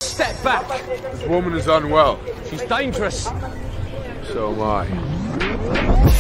Step back. This woman is unwell. She's dangerous. So am I.